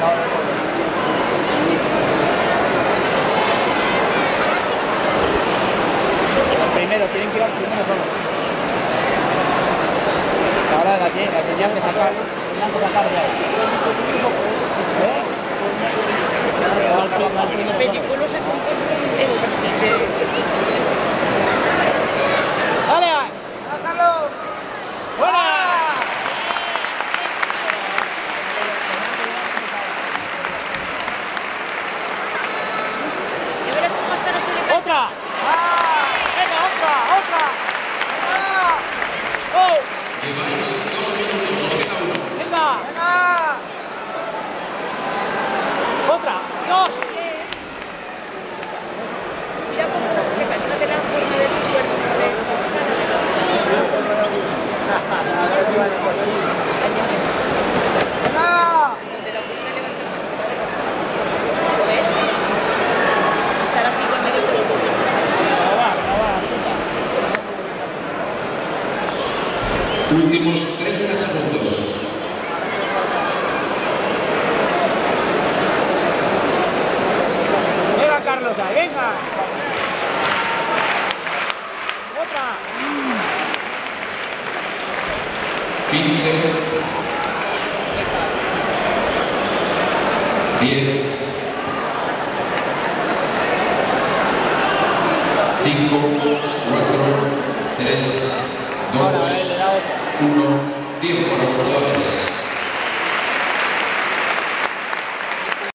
Primero, tienen que ir al primero solo. Ahora la tenían que sacar. Tenían que sacar ya. El película se compone en ¡Dale! ¡Sácalo! ¡Fuera! Ya verás cómo estará ese de ¡Otra! ¡Venga, otra! ¡Oh! Lleváis 2 minutos, os queda 1. ¡Venga! ¡Otra! ¡Dos! Mira cómo no se le cae, no tiene la forma de tu cuerpo, de esta forma no del otro lado. Donde la puerta levanta más se va de la. ¿Lo ves? Estará así con medio cuerpo. Últimos 30 segundos. ¡Venga, Carlos! ¡Ahí, venga! ¡Otra! 15. 10. 5, 4, 3, 2, 1.